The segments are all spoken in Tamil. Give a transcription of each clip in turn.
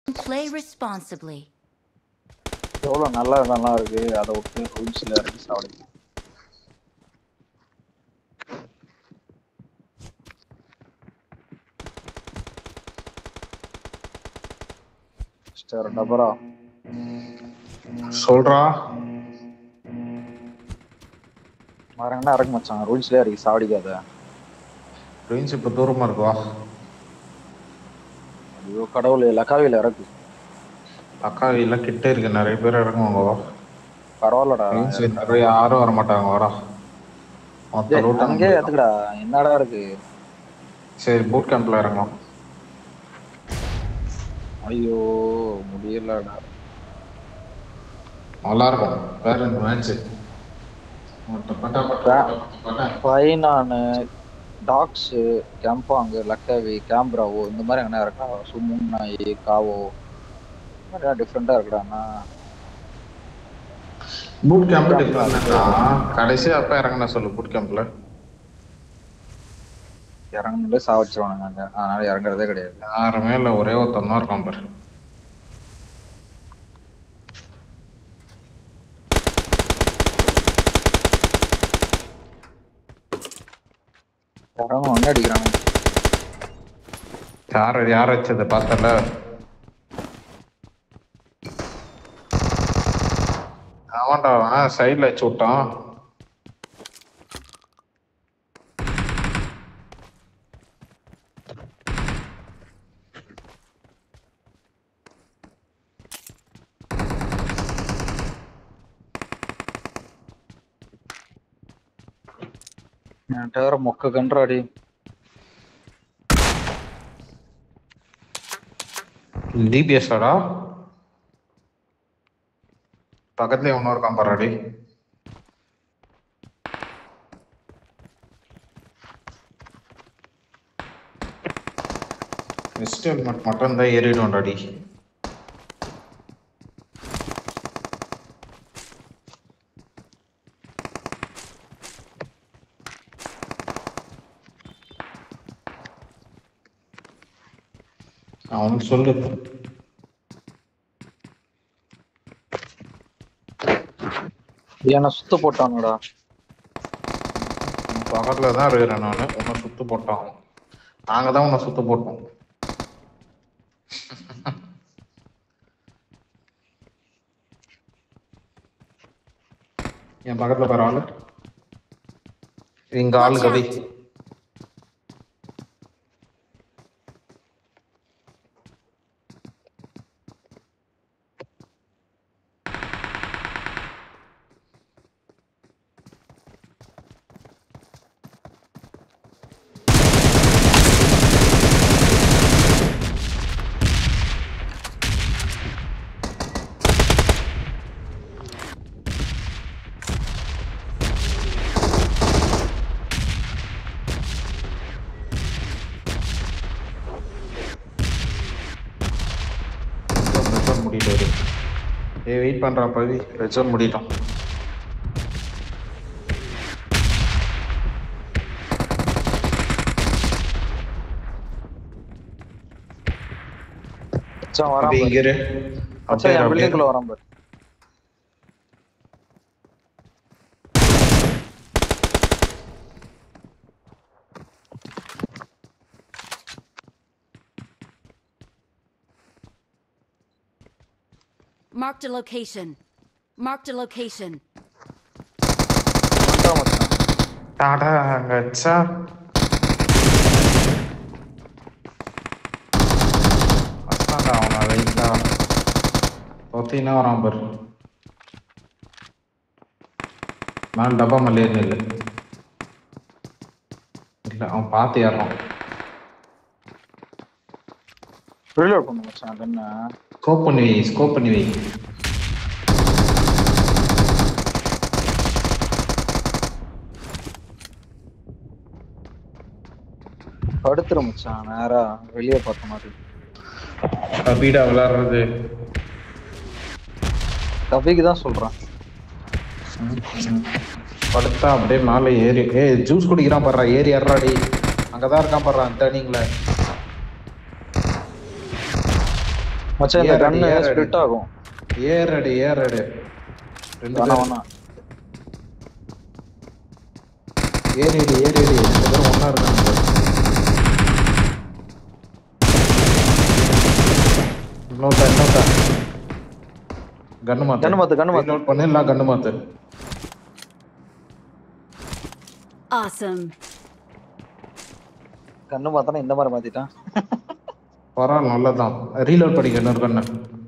Play responsibly. எவ்வளவு நல்லா இருக்கு அதை விட்டு ரூல்ஸ்ல இறக்கி சாப்பிடுங்க. மிஸ்டர் டபரா சொல்றா மரங்கன்னா இறக்க மச்சான், ரூல்ஸ்ல இறக்கி சாவடிக்காத. ரூல்ஸ் இப்ப தூரமா இருக்குவா. ஐயோ கடவுளே, லக்காவில இறக்கு. லக்காவில கிட்ட இருக்கு, நிறைய பேர் இறங்குவாங்க. பரவாயில்லடா யாரும் வர மாட்டாங்க. வரா அங்கே எதுக்குடா, என்னடா இருக்கு. சரி பூட் கேம்ப்ல இறங்கலாம். ஐயோ முடியலடா. நல்லா இருக்கும் வேற இந்த மேட்ச். பைனானு டாக்ஸ் கேம்பாங்கு லக்காவி கேம்ப்ராவோ இந்த மாதிரி என்ன இருக்கா. சுமுன் நாய் காவோ நிறைய டிஃப்ரெண்டா இருக்குடாண்ணா. Boot camp டிஃபரெண்டா. கடைசி அப்ப இறங்கின சொல்லு. பூட் கேம்ப்ல இறங்குனே சாவடிச்சிருவானுங்க, அதனால இறங்குறதே கிடையாது. யாருமே இல்ல, ஒரே ஒருத்தன் தான் இருக்கான் பாரு. இறங்க ஒண்ணு அடிக்கிறானு. யார் வச்சது பார்த்தல. அவன்டா அவன் சைட்ல வச்சு விட்டான். வேற மொக்க கன்றாடி. டிபிஎஸ்டா பக்கத்துல ஒன்னும் இருக்கான் பாராடி. வெஸ்ட் ஹெல்மெட் மட்டும் தான் ஏறிடும்டாடி. அவனுக்கு சொல்லு. என்ன சுத்த போட்டானுடா. பக்கத்துல தான் இருக்கிறேன் நானு. உன்னை சுத்து போட்டான். நாங்க தான் உன்னை சுத்து போட்டோம். என் பக்கத்துல பாரு ஆளு. இங்க ஆளு கவி. வெயிட் பண்றா பவி, ரெஜன் முடிட்டோம். மச்சான் வரான் பாரு. இங்க இரு. மச்சான் என் பில்டிங்குள்ள வரான் பாரு. Marked a location. Marked a location. Tata அங்கச்சா. அசாடா அவனா ரைட்டா. தொத்தினா வரான் பாரு. நான் டப்பா மல்லேன்னு இல்லை. இல்ல அவன் பார்த்து ஏறான். ரீலோட் பண்ணு மச்சான். என்ன ஸ்கோப் பண்ணி வை. படுத்துற மச்சான், நேரா வெளியே பார்த்த மாதிரி. கபீடா விளையாடுறது கபிக்கு தான் சொல்றான். படுத்தா அப்படியே மேலே ஏறி ஜூஸ் குடிக்கிறான் பாடுறா. ஏறி ஏறாடி. அங்கதான் இருக்கான் பாடுறான் டர்னிங்ல. மச்சான் இந்த ஏறடி கன்னு ஏறடி ஸ்பிளிட் ஆகும். ஏறடி ஏறடி 2 வேணாம் பேர் வேணாம். ஏறிடி 2 பேரும் ஒண்ணா இருக்காங்க பாரு. இன்னொருத்தா கன்னு மாத்து ரீலோட் பண்ணு இல்ல கன்னு மாத்து. Awesome. கன்னு மாத்தானே இந்த மாதிரி மாத்திட்டான். பரவாயில்ல நல்லதான். ரீலோட் பண்ணிக்க இன்னொரு கண்ணு.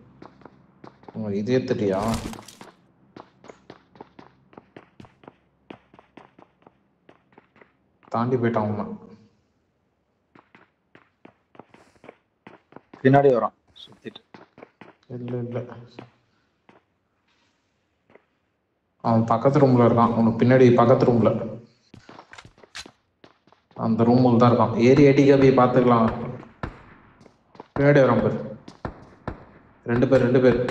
இதே தெரியா தாண்டி போயிட்டான் உண்மை. பின்னாடி வரான் சுத்திட்டு. இல்ல அவன் பக்கத்து ரூம்ல இருக்கான். உனக்கு பின்னாடி பக்கத்து ரூம்ல அந்த ரூமுக்கு தான் இருக்கான். ஏறி அடிக்க போய் பார்த்துக்கலாம். பின்னாடி வரான் பேர் 2 பேர்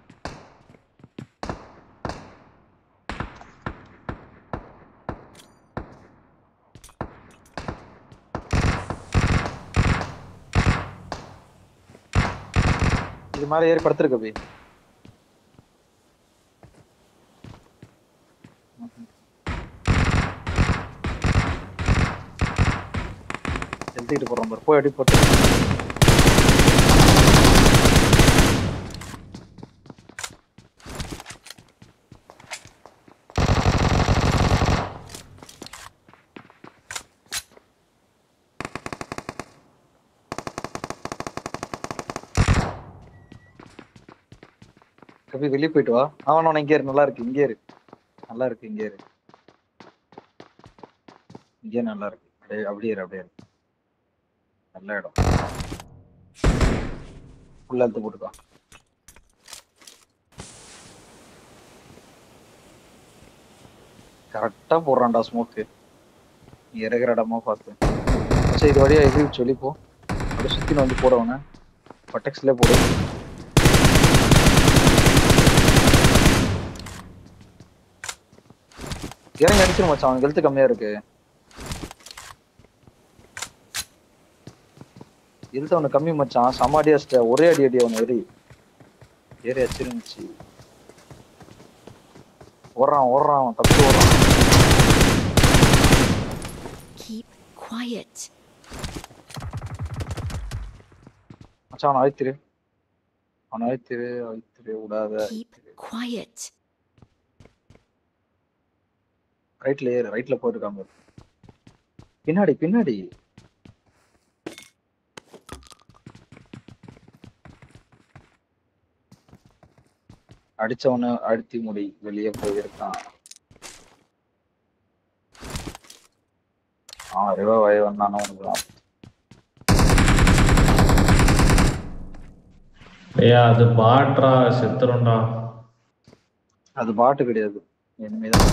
இது மேல ஏறி படுத்துருக்க போய். எழுதிட்டு போறான் பாரு. போய் அடி போட்டு. கபி வெளியே போயிட்டு வா. அவன் இங்கே இரு. நல்லா இருக்கு இங்கே இரு. நல்லா இருக்கு இங்கே இரு. இங்கே நல்லா இருக்கு. அப்படியே இரு. நல்ல இடம். உள்ள எடுத்து போட்டுக்கோ. கரெக்டா போடுறான்டா ஸ்மோக்கு. நீ இறங்குற இடமா பார்த்து. சரி இது வழியா எதிரி சொல்லி போ. அப்படியே சுத்தின்னு வந்து போடவன பட்டெக்ஸ்ல போடு. இறங்கி அடிச்சிடும் மச்சான். அவனுக்கு ஹெல்த் கம்மியா இருக்கு. ஹெல்த் அவனுக்கு கம்மி மச்சான். செம அடி அடிச்சிட்ட. ஒரே அடி அவன் ஏறி அடிச்சிருந்துச்சு. ஓடுறான் அவன் தப்பு ஓடுறான். Keep quiet. மச்சான் அவன் அழுத்திரு விடாத. Keep quiet. ரைட்ல போயிருக்காங்க. பின்னாடி அடிச்சவன அழுத்தி முடி. வெளியே போயிருக்கான். ரிவைவ் வந்தானோ உனக்குலாம். அது பாட்ரா செத்துறோம்டா. அது பாட்டு கிடையாது. இனிமேதான்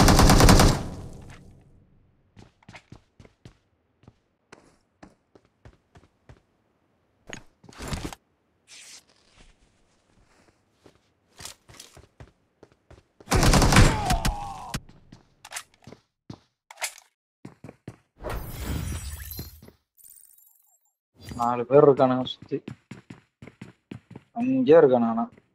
4 பேர் இருக்கானுங்க சுத்தி. அங்கேயே இருக்கானுங்கண்ணா.